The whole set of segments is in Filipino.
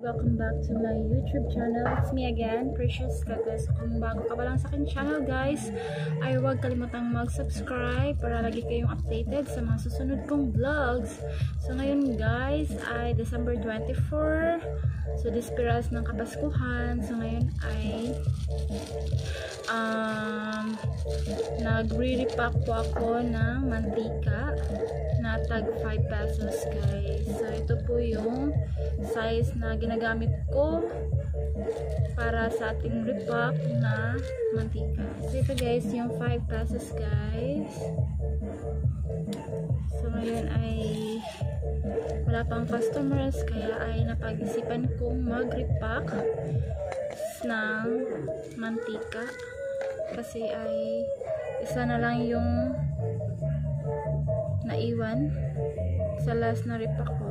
Welcome back to my YouTube channel. It's me again, Precious Kates. Kung bago ka pa lang sa akin channel guys, ay huwag kalimutang mag-subscribe para lagi kayong updated sa mga susunod kong vlogs. So ngayon guys ay December 24. So dispiras ng Kapaskuhan. So ngayon ay nagre-repack po ako ng mantika na tag 5 pesos guys. So ito po yung size na ginagamit ko para sa ating repack na mantika. So ito guys yung 5 pesos guys. So ngayon ay wala pang customers kaya ay napag-isipan kong mag-repack ng mantika kasi ay isa na lang yung naiwan sa last na repack ko.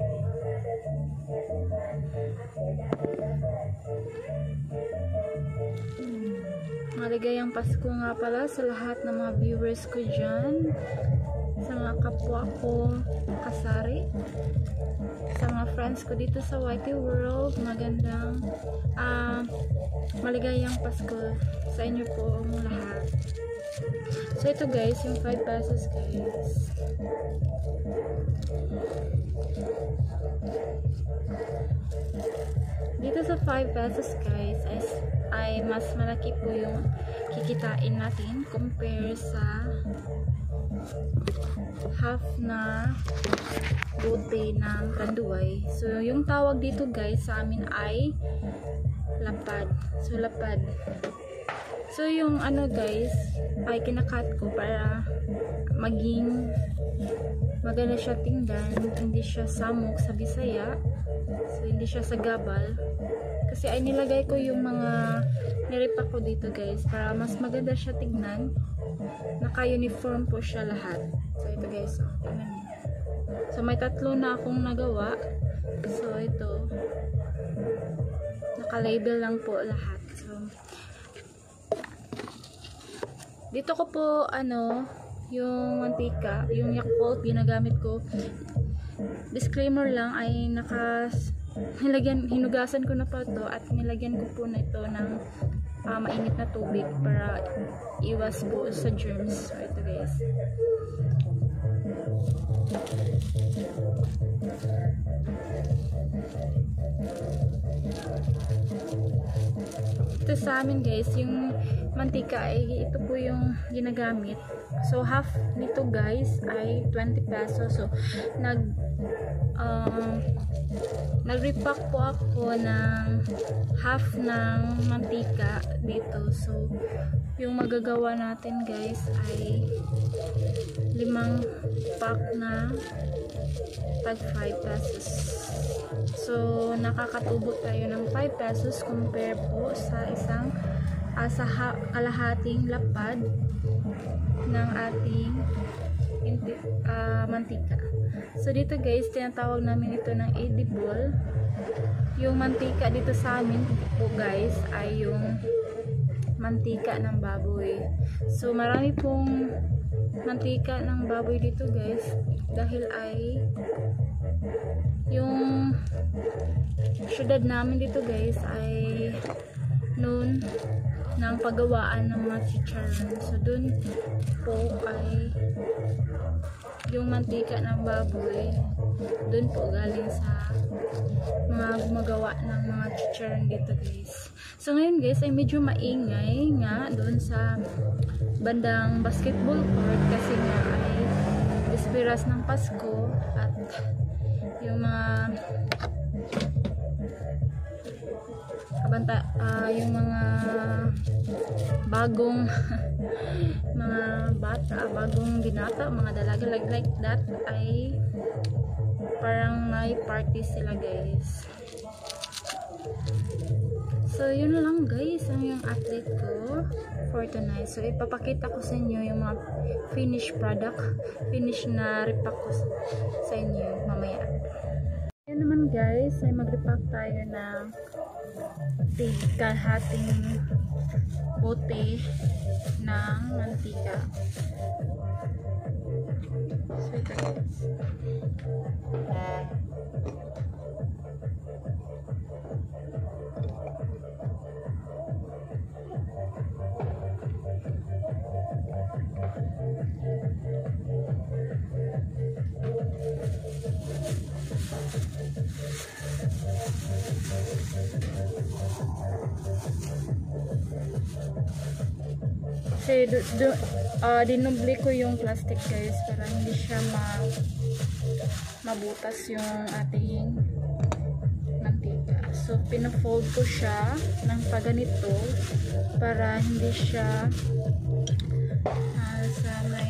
Maligayang Pasko nga pala sa lahat ng mga viewers ko dyan, sa mga kapwa ko kasari, sa mga friends ko dito sa YT World. Magandang maligayang Pasko sa inyo po lahat. So ito guys yung 5 pesos guys. Dito sa 5 pesos guys ay mas malaki po yung kikitain natin compare sa half na bote ng kanduay. So yung tawag dito guys sa amin ay lapad. So lapad. So yung ano guys ay kinakat ko para maging maganda siya tingnan, hindi siya samok sa Bisaya. So hindi siya sagabal. Kasi ay nilagay ko yung mga niripak ko dito guys para mas maganda siya tignan. Naka-uniform po siya lahat. So ito guys, tingnan niyo. So may tatlo na akong nagawa. So ito naka-label lang po lahat. So dito ko po yung mantika, yung Yakult ginagamit ko. Disclaimer lang ay hinugasan ko na po ito at nilagyan ko po na ito ng mainit na tubig para iwas po sa germs. So ito guys. Ito sa amin guys, yung mantika ay ito po yung ginagamit. So half nito guys ay 20 pesos. So nag-repack po ako ng half ng mantika dito. So yung magagawa natin guys ay 5 pack na tag 5 pesos. So nakakatubo tayo ng 5 pesos compare po sa isang kalahating lapad ng ating mantika. So dito guys, tinatawag namin ito ng edible. Yung mantika dito sa amin po guys ay yung mantika ng baboy. So marami pong mantika ng baboy dito guys dahil ay yung syudad namin dito guys ay noon ng paggawaan ng mga chicharon. So dun po ay yung mantika ng baboy dun po galing sa mga gumagawa ng mga chicharon dito guys. So ngayon guys ay medyo maingay nga dun sa bandang basketball court kasi nga ay dispiras ng Pasko at yung mga yung mga bagong mga bata, bagong binata, mga dalaga like that ay parang may party sila guys. So yun lang guys ang yung update ko for tonight. So ipapakita ko sa inyo yung mga finished product, finished na repack ko sa inyo mamaya. Yan naman guys ay mag-repack tayo ng kalahating bote ng mantika. So ito guys. Kasi dinubli ko yung plastic guys para hindi siya mabutas yung ating mantika. So pina-fold ko siya ng paganito para hindi siya sa may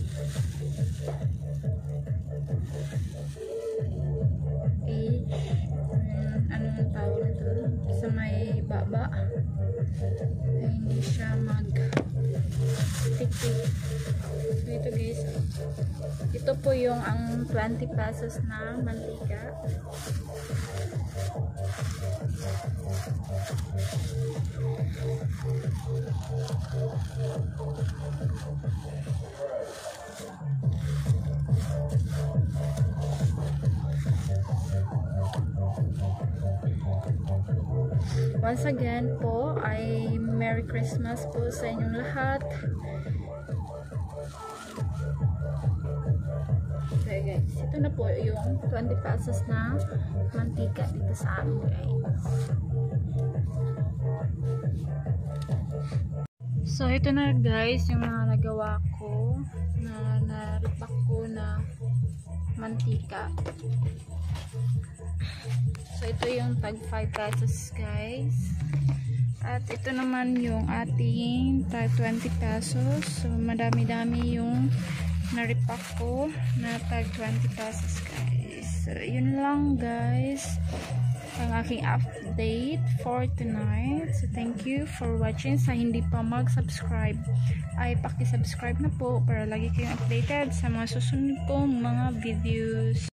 anong tawag nito, sa may baba ay hindi siya mag-sticky. So ito guys, ito po yung ang 20 pesos na mantika. Once again po ay Merry Christmas po sa inyong lahat. Okay guys, ito na po yung 20 pesos na mantika dito sa amin guys. So ito na guys yung mga nagawa ko na naripak ko na mantika. So ito yung tag 5 pesos guys. At ito naman yung ating tag 20 pesos. So madami-dami yung naripak ko na tag 20 pesos guys. So yun lang guys ang aking update for tonight. So thank you for watching. Sa hindi pa mag-subscribe ay paki-subscribe na po para lagi kayong updated sa mga susunod kong mga videos.